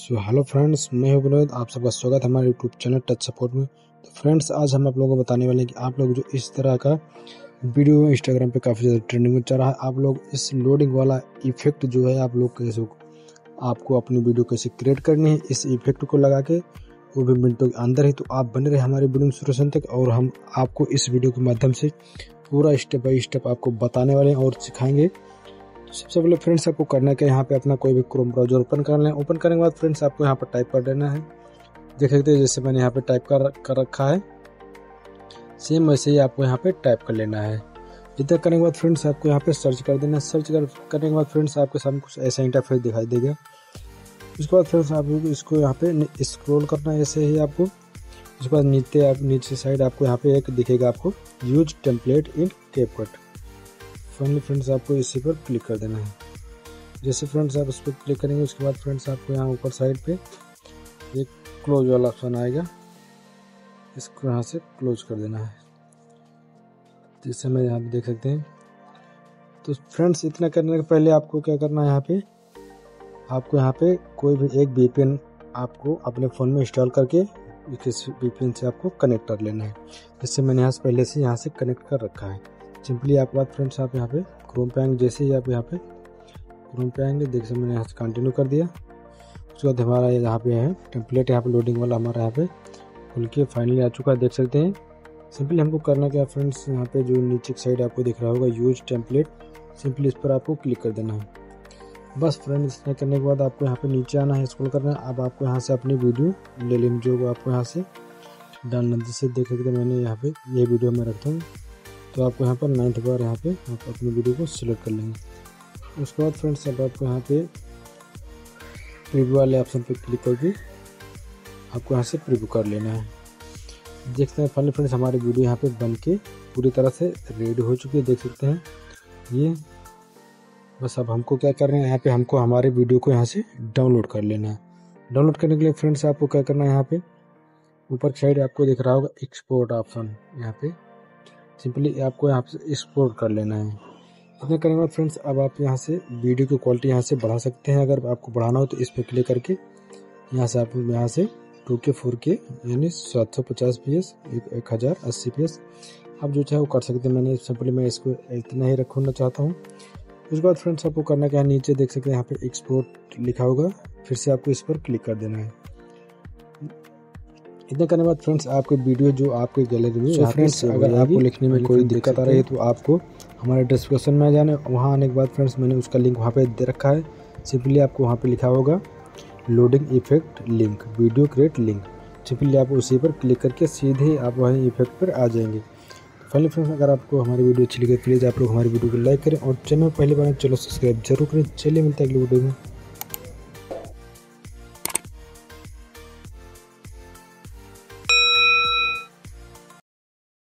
Hello friends, मैं हूं विनोद। आप सबका स्वागत है हमारे यूट्यूब चैनल टच सपोर्ट में। तो फ्रेंड्स, आज हम आप लोगों को बताने वाले हैं कि आप लोग जो इस तरह का वीडियो इंस्टाग्राम पे काफ़ी ज़्यादा ट्रेंडिंग में चल रहा है, आप लोग इस लोडिंग वाला इफेक्ट जो है आप लोग कैसे, आपको अपनी वीडियो कैसे क्रिएट करनी है इस इफेक्ट को लगा के, वो भी मिनटों के अंदर ही। तो आप बने रहे हमारे वीडियो में शुरू से अंत तक, और हम आपको इस वीडियो के माध्यम से पूरा स्टेप बाय स्टेप आपको बताने वाले हैं और सिखाएंगे। सबसे पहले फ्रेंड्स, आपको करना है कि यहाँ पे अपना कोई भी क्रोम ब्राउजर ओपन कर लें। ओपन करने के बाद फ्रेंड्स, आपको यहाँ पर टाइप कर देना है। देख सकते हैं जैसे मैंने यहाँ पे टाइप कर रखा है, सेम वैसे ही आपको यहाँ पे टाइप कर लेना है। इतना करने के बाद फ्रेंड्स, आपको यहाँ पे सर्च कर देना है। सर्च करने के बाद फ्रेंड्स, आपके सामने कुछ ऐसा इंटरफेस दिखाई देगा। उसके बाद फ्रेंड्स, आपको इसको यहाँ पे स्क्रॉल करना है ऐसे ही आपको। उसके बाद नीचे साइड आपको यहाँ पे एक दिखेगा, आपको use template in CapCut. Finally friends, आपको इसी पर क्लिक कर देना है। जैसे फ्रेंड्स आप उस पर क्लिक करेंगे, उसके बाद फ्रेंड्स आपको यहाँ ऊपर साइड पे एक क्लोज वाला ऑप्शन आएगा, इसको यहाँ से क्लोज कर देना है, जैसे मैं यहाँ पे देख सकते हैं। तो फ्रेंड्स, इतना करने के पहले आपको क्या करना है, आपको यहाँ पे कोई भी एक VPN आपको अपने फ़ोन में इंस्टॉल करके किस VPN से आपको कनेक्ट कर लेना है। जैसे मैंने यहाँ से पहले से कनेक्ट कर रखा है। सिंपली आपके बाद फ्रेंड्स, आप यहाँ पे क्रोम पे आएंगे। जैसे ही आप यहाँ पे क्रोम पे आएंगे, देखिए मैंने यहाँ से कंटिन्यू कर दिया। उसके बाद हमारा यहाँ पे है टेम्पलेट, यहाँ पे लोडिंग वाला हमारा यहाँ पे खुल के फाइनली आ चुका है, देख सकते हैं। सिंपली हमको करना क्या फ्रेंड्स, यहाँ पे जो नीचे की साइड आपको दिख रहा होगा यूज टेम्पलेट, सिंपली इस पर आपको क्लिक कर देना है। बस फ्रेंड्स, इतना करने के बाद आपको यहाँ पे नीचे आना है, स्क्रॉल करना है। अब आपको यहाँ से अपनी वीडियो ले लेनी, जो आपको यहाँ से डालना। जैसे देख सकते हैं मैंने यहाँ पे ये वीडियो में रखता हूँ, तो आपको यहाँ पर 9th बार यहाँ पे आप अपनी वीडियो को सिलेक्ट कर लेंगे। उसके बाद फ्रेंड्स, अब आपको यहाँ पे प्रीव्यू वाले ऑप्शन पे क्लिक करके आपको यहाँ से प्रीव्यू कर लेना है। देखते हैं फाइनली फ्रेंड्स, हमारी वीडियो यहाँ पे बन के पूरी तरह से रेडी हो चुकी है, देख सकते हैं ये। बस अब हमको क्या करना है, यहाँ पे हमको हमारे वीडियो को यहाँ से डाउनलोड कर लेना है। डाउनलोड करने के लिए फ्रेंड्स, आपको क्या करना है, यहाँ पे ऊपर साइड आपको दिख रहा होगा एक्सपोर्ट ऑप्शन, यहाँ पे सिंपली आपको यहाँ से एक्सपोर्ट कर लेना है। इतना करने के बाद फ्रेंड्स, अब आप यहाँ से वीडियो की क्वालिटी यहाँ से बढ़ा सकते हैं। अगर आपको बढ़ाना हो तो इस पर क्लिक करके यहाँ से आप यहाँ से 2K 4K यानी 750 PS 1080 PS आप जो चाहे वो कर सकते हैं। मैंने सिंपली मैं इसको इतना ही रखना चाहता हूँ। उसके बाद फ्रेंड्स, आपको करना क्या है, नीचे देख सकते हैं यहाँ पे एक्सपोर्ट लिखा होगा, फिर से आपको इस पर क्लिक कर देना है। इतना करने के बाद फ्रेंड्स, आपके वीडियो जो आपके गैलरी में फ्रेंड्स, अगर आपको लिखने में कोई दिक्कत आ रही है तो आपको हमारे डिस्क्रिप्शन में जाना है। वहाँ आने के बाद फ्रेंड्स, मैंने उसका लिंक वहाँ पे दे रखा है। सिंपली आपको वहाँ पे लिखा होगा loading effect link, video create link. Simply आप उसी पर क्लिक करके सीधे आप वहीं इफेक्ट पर आ जाएंगे। फाइनली फ्रेंड्स, अगर आपको हमारी वीडियो अच्छी लगे प्लीज़ आप लोग हमारी वीडियो को लाइक करें और चैनल पहली बार चलो सब्सक्राइब जरूर करें। चलिए मिलते हैं अगली वीडियो में।